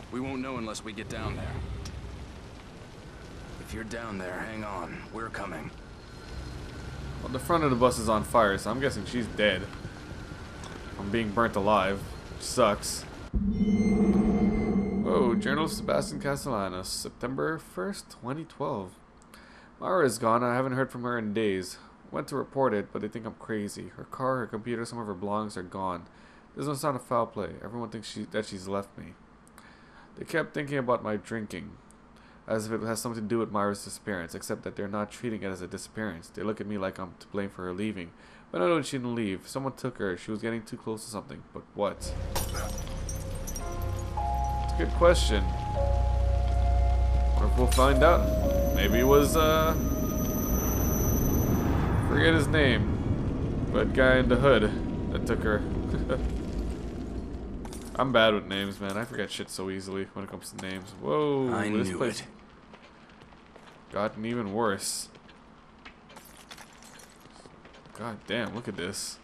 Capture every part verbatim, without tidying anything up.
We won't know unless we get down there. If you're down there, hang on. We're coming. Well, the front of the bus is on fire, so I'm guessing she's dead. I'm being burnt alive. Which sucks. Whoa, Journal of Sebastian Castellanos, September first, twenty twelve. Mara is gone. I haven't heard from her in days. Went to report it, but they think I'm crazy. Her car, her computer, some of her belongings are gone. There's no sign of foul play. Everyone thinks she, that she's left me. They kept thinking about my drinking, as if it has something to do with Myra's disappearance, except that they're not treating it as a disappearance. They look at me like I'm to blame for her leaving. But I know she didn't leave. Someone took her. She was getting too close to something. But what? It's a good question. Or if we'll find out. Maybe it was, uh... forget his name. But guy in the hood that took her. I'm bad with names, man. I forget shit so easily when it comes to names. Whoa, I this knew place it. Gotten even worse. God damn, look at this.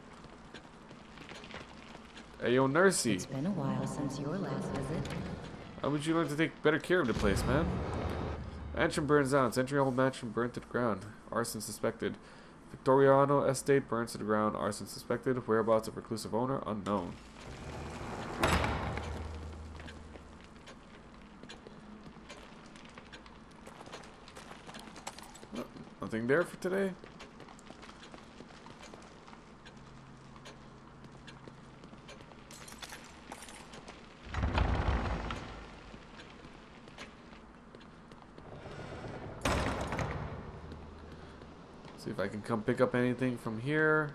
Hey, yo, Nursey. It's been a while since your last visit. How would you like to take better care of the place, man? Mansion burns down. Century-old mansion burnt to the ground. Arson suspected. Victoriano estate burns to the ground. Arson suspected. Whereabouts of reclusive owner unknown. Oh, nothing there for today? See if I can come pick up anything from here.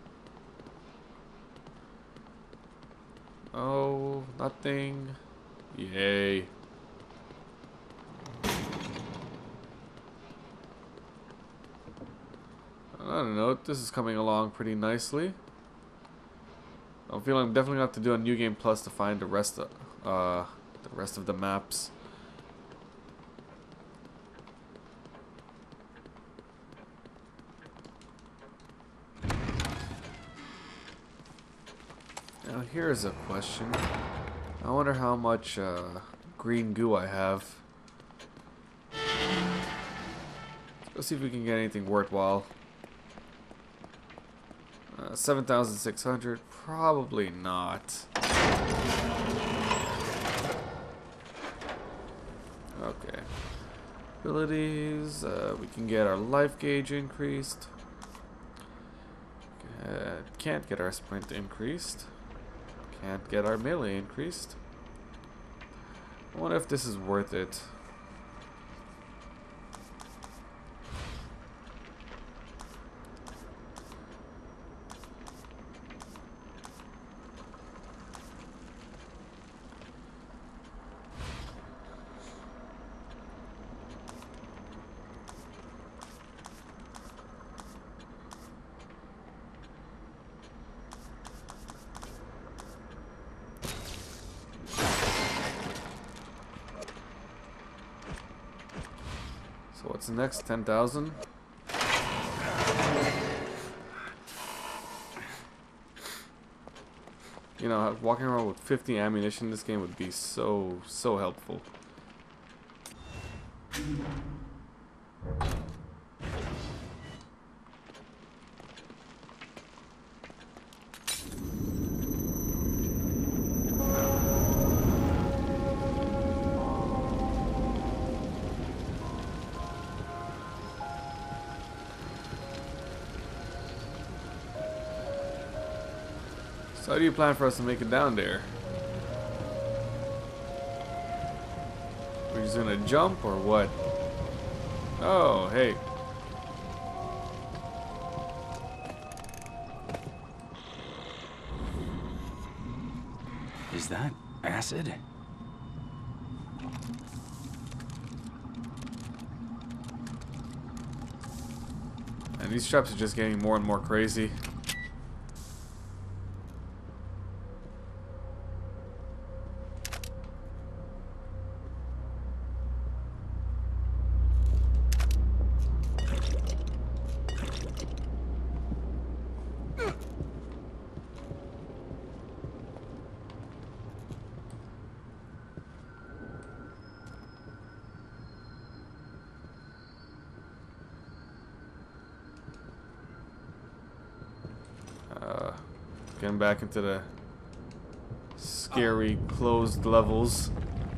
Oh, nothing. Yay. I don't know, this is coming along pretty nicely. I'm feeling I'm definitely gonna have to do a new game plus to find the rest of uh the rest of the maps. Now here's a question. I wonder how much uh, green goo I have. Let's see if we can get anything worthwhile. Uh, seven thousand six hundred, probably not. Okay. Abilities, uh, we can get our life gauge increased. Uh, can't get our sprint increased. Can't get our melee increased. I wonder if this is worth it. So what's next? ten thousand? You know, walking around with fifty ammunition in this game would be so, so helpful. So how do you plan for us to make it down there? We're just gonna jump or what? Oh, hey. Is that acid? And these traps are just getting more and more crazy. getting back into the scary closed levels.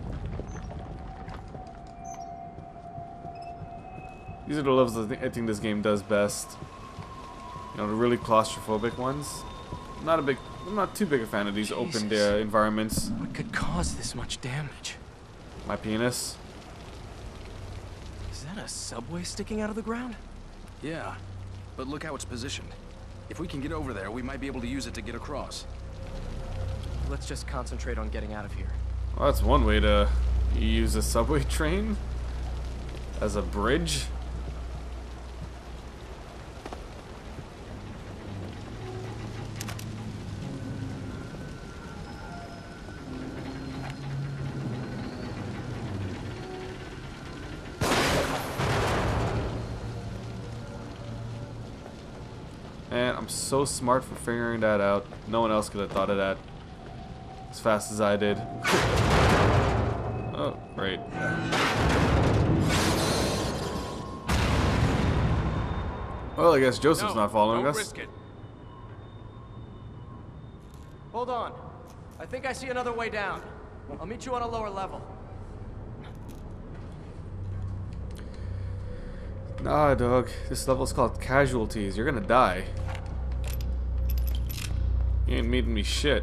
These are the levels I think, I think this game does best. You know, the really claustrophobic ones. I'm not a big, I'm not too big a fan of these Jesus. open uh, environments. What could cause this much damage? My penis. Is that a subway sticking out of the ground? Yeah, but look how it's positioned. If we can get over there, we might be able to use it to get across. Let's just concentrate on getting out of here. Well, that's one way to use a subway train as a bridge. Man, I'm so smart for figuring that out. No one else could have thought of that as fast as I did. Oh, great. Well, I guess Joseph's No, not following don't us. risk it. Hold on. I think I see another way down. I'll meet you on a lower level. Nah, dog. This level's called Casualties. You're gonna die. You ain't meeting me shit.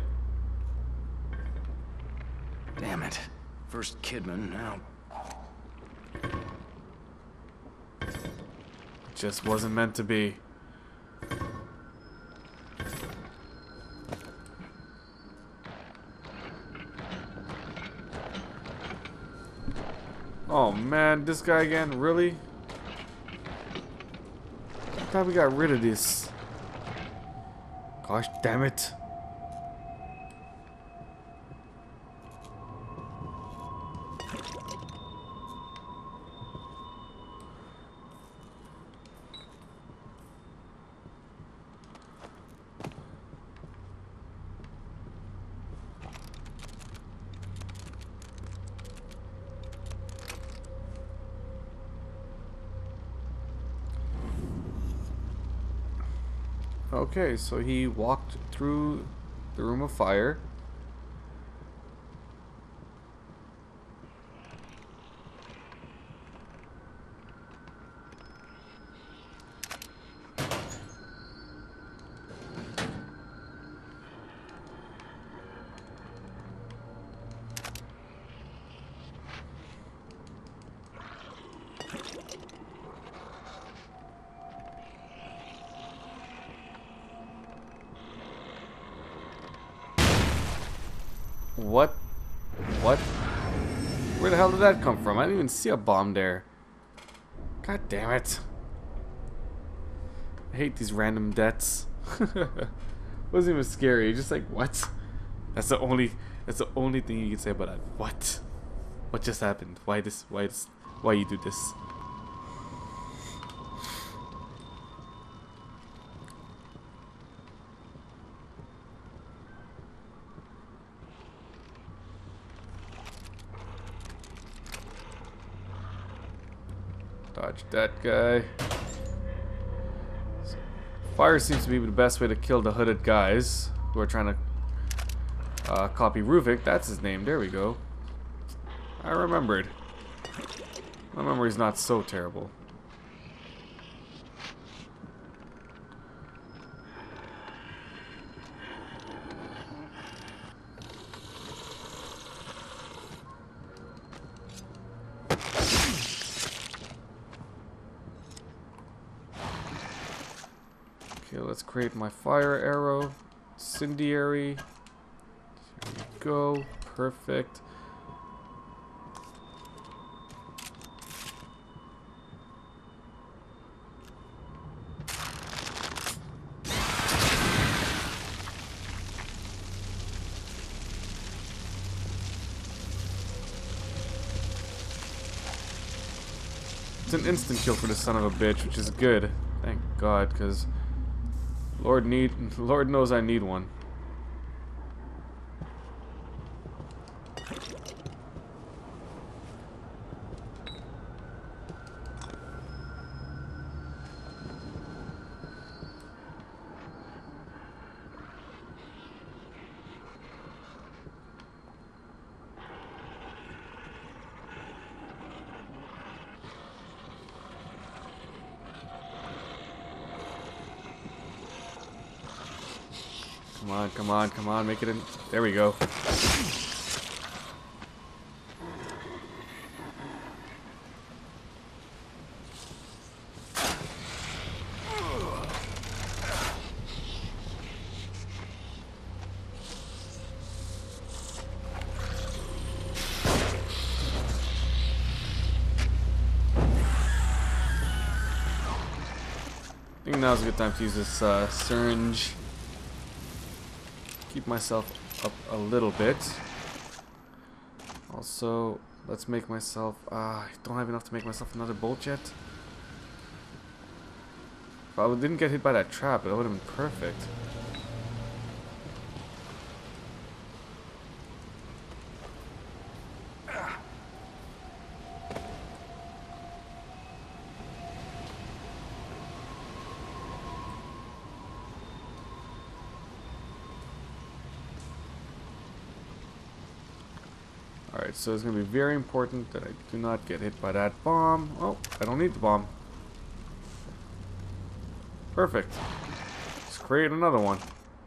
Damn it. First Kidman, now... Just wasn't meant to be. Oh man, this guy again? Really? I thought we got rid of this. Gosh damn it. Okay, so he walked through the room of fire. What? What? Where the hell did that come from? I didn't even see a bomb there. God damn it. I hate these random deaths. Wasn't even scary. Just like, what? That's the only that's the only thing you can say about that. What? What just happened? Why this why this why you do this? Dodge that guy. Fire seems to be the best way to kill the hooded guys who are trying to uh, copy Ruvik. That's his name. There we go. I remembered. My memory's not so terrible. Okay, let's create my fire arrow. Incendiary. There we go. Perfect. It's an instant kill for the son of a bitch, which is good. Thank God, because Lord need Lord knows I need one. Come on, come on, come on, make it in. There we go. I think now's a good time to use this uh, syringe. Keep myself up a little bit. Also, let's make myself... Uh, I don't have enough to make myself another bolt yet. If I didn't get hit by that trap, it would have been perfect. Alright, so it's going to be very important that I do not get hit by that bomb. Oh, I don't need the bomb. Perfect. Let's create another one.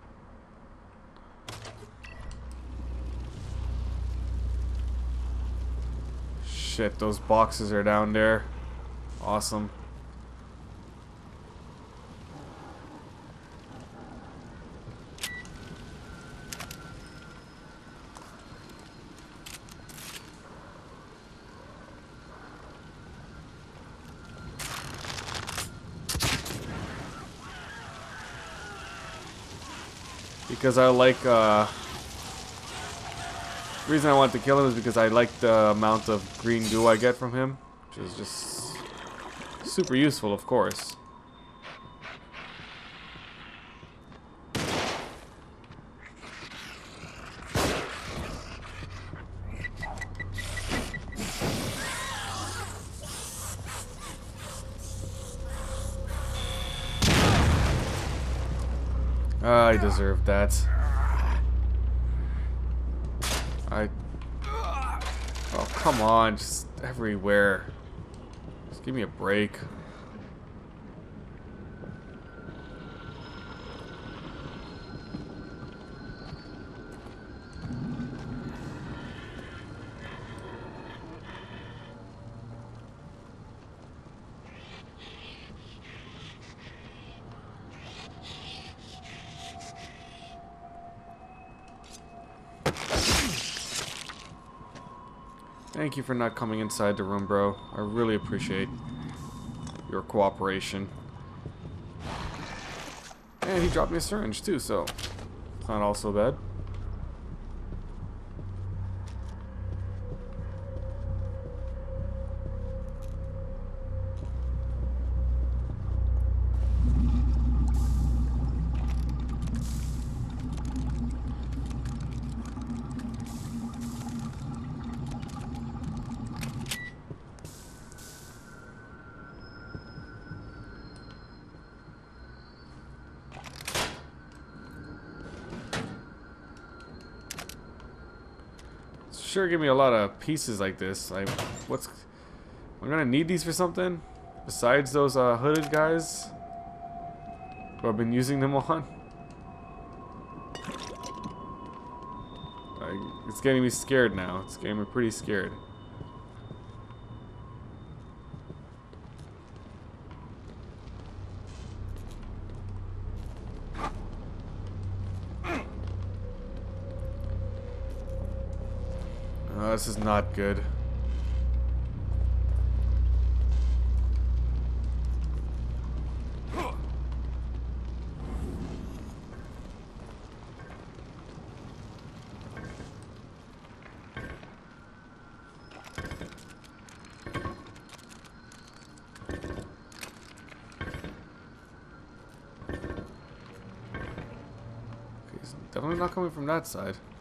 Shit, those boxes are down there. Awesome. Because I like, uh... the reason I want to kill him is because I like the amount of green goo I get from him. Which is just super useful, of course. I deserve that. I... Oh, come on. Just everywhere. Just give me a break. Thank you for not coming inside the room, bro. I really appreciate your cooperation. And he dropped me a syringe too, so it's not all so bad. Sure, give me a lot of pieces like this. Like, what's... I'm gonna need these for something? Besides those uh, hooded guys who I've been using them on? Like, it's getting me scared now. It's getting me pretty scared. Oh, this is not good. Okay, he's definitely not coming from that side.